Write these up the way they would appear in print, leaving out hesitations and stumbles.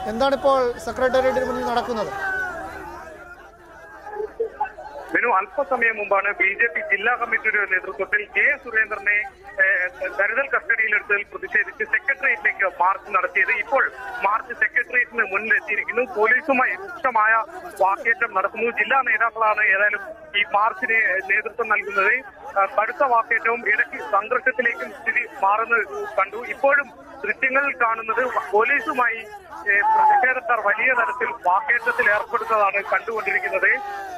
എന്താണിപ്പോൾ സെക്രട്ടേറിയറ്റിന് മുന്നിൽ നടക്കുന്നത്? അല്പസമയം മുമ്പാണ് BJP ജില്ലാ കമ്മിറ്റിയുടെ നേതൃത്വത്തിൽ കെ സുരേന്ദ്രനെ കരുതൽ കസ്റ്റഡിയിലെടുത്തതിൽ പ്രതിഷേധിച്ച് സെക്രട്ടേറിയറ്റിലേക്ക് മാർച്ച് നടത്തിയത്. ഇപ്പോൾ മാർച്ച് സെക്രട്ടേറിയറ്റിന് മുന്നിലെത്തിയിരിക്കുന്നു. പോലീസുമായി രൂക്ഷമായ വാക്കേറ്റം നടത്തുന്നു. ജില്ലാ നേതാക്കളാണ് ഏതായാലും ഈ മാർച്ചിന് നേതൃത്വം നൽകുന്നത്. കടുത്ത വാക്കേറ്റവും ഇടയ്ക്ക് സംഘർഷത്തിലേക്കും സ്ഥിതി മാറുന്നത് കണ്ടു. ഇപ്പോഴും ദൃശ്യങ്ങളിൽ കാണുന്നത് പോലീസുമായി പ്രതിഷേധക്കാർ വലിയ തരത്തിൽ വാക്കേറ്റത്തിൽ ഏർപ്പെടുന്നതാണ് കണ്ടുകൊണ്ടിരിക്കുന്നത്.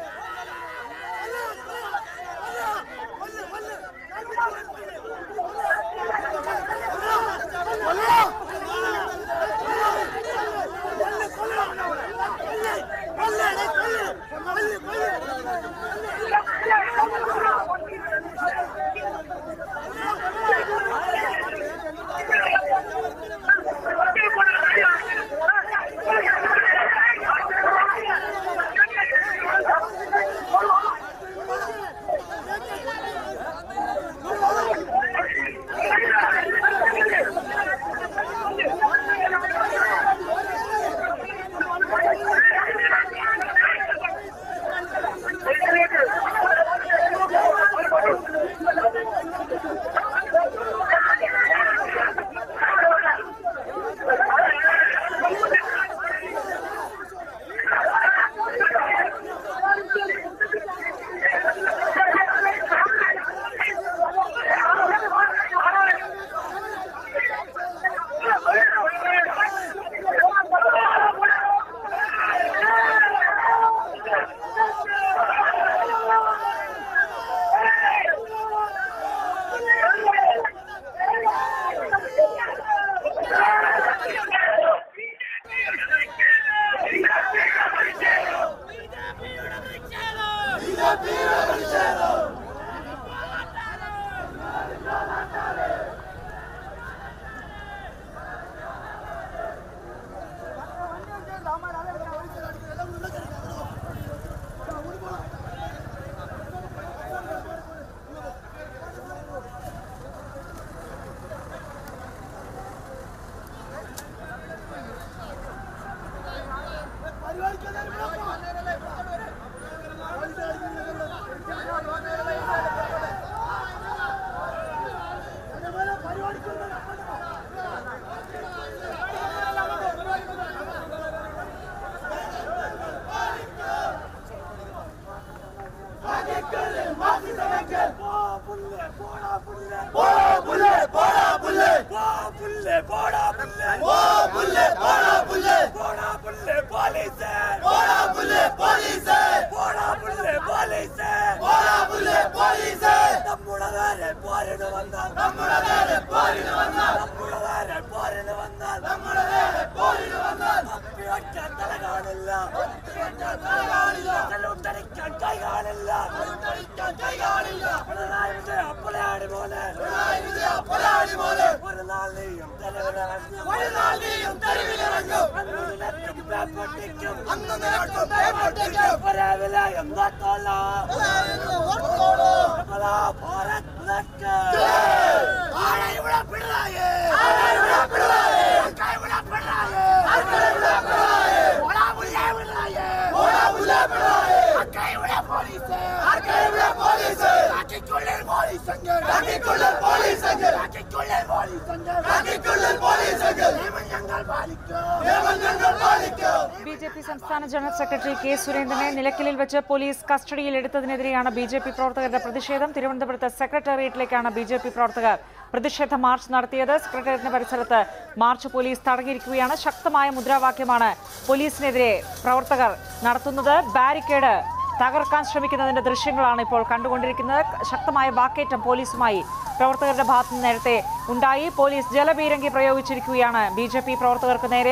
BJP സംസ്ഥാന ജനറൽ സെക്രട്ടറി കെ സുരേന്ദ്രനെ നിലയ്ക്കലിൽ വെച്ച് പോലീസ് കസ്റ്റഡിയിലെടുത്തതിനെതിരെയാണ് BJP പ്രവർത്തകരുടെ പ്രതിഷേധം. തിരുവനന്തപുരത്ത് സെക്രട്ടേറിയറ്റിലേക്കാണ് BJP പ്രവർത്തകർ പ്രതിഷേധ മാർച്ച് നടത്തിയത്. സെക്രട്ടേറിയറ്റിന് പരിസരത്ത് മാർച്ച് പോലീസ് തടഞ്ഞിരിക്കുകയാണ്. ശക്തമായ മുദ്രാവാക്യമാണ് പോലീസിനെതിരെ പ്രവർത്തകർ നടത്തുന്നത്. ബാരിക്കേഡ് തകർക്കാൻ ശ്രമിക്കുന്നതിന്റെ ദൃശ്യങ്ങളാണ് ഇപ്പോൾ കണ്ടുകൊണ്ടിരിക്കുന്നത്. ശക്തമായ വാക്കേറ്റം പോലീസുമായി പ്രവർത്തകരുടെ ഭാഗത്ത് നിന്ന് നേരത്തെ ഉണ്ടായി. പോലീസ് ജലപീരങ്കി പ്രയോഗിച്ചിരിക്കുകയാണ് BJP പ്രവർത്തകർക്ക് നേരെ.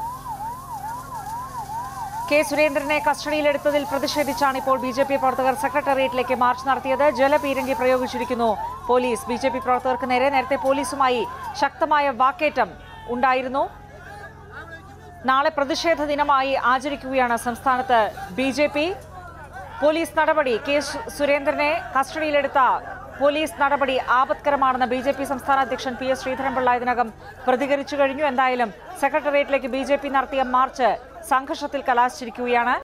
കെ സുരേന്ദ്രനെ കസ്റ്റഡിയിലെടുത്തതിൽ പ്രതിഷേധിച്ചാണ് ഇപ്പോൾ BJP പ്രവർത്തകർ സെക്രട്ടേറിയറ്റിലേക്ക് മാർച്ച് നടത്തിയത്. ജലപീരങ്കി പ്രയോഗിച്ചിരിക്കുന്നു പോലീസ് BJP പ്രവർത്തകർക്ക് നേരെ. നേരത്തെ പോലീസുമായി ശക്തമായ വാക്കേറ്റം ഉണ്ടായിരുന്നു. നാളെ പ്രതിഷേധ ദിനമായി ആചരിക്കുകയാണ് സംസ്ഥാനത്ത് BJP. പോലീസ് നടപടി കെ സുരേന്ദ്രനെ കസ്റ്റഡിയിലെടുത്ത പോലീസ് നടപടി ആപത്കരമാണെന്ന് BJP സംസ്ഥാന അധ്യക്ഷൻ PS ശ്രീധരൻപിള്ള ഇതിനകം പ്രതികരിച്ചു കഴിഞ്ഞു. എന്തായാലും സെക്രട്ടേറിയറ്റിലേക്ക് BJP നടത്തിയ മാർച്ച് സംഘർഷത്തിൽ കലാശിച്ചിരിക്കുകയാണ്.